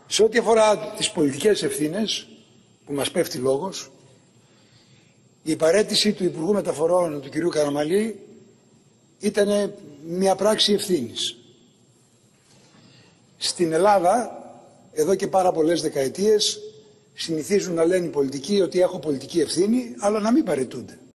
Σε ό,τι αφορά τις πολιτικές ευθύνες που μας πέφτει λόγος, η παραίτηση του Υπουργού Μεταφορών του κ. Καραμανλή ήταν μια πράξη ευθύνης. Στην Ελλάδα, εδώ και πάρα πολλές δεκαετίες, συνηθίζουν να λένε οι πολιτικοί ότι έχω πολιτική ευθύνη, αλλά να μην παραιτούνται.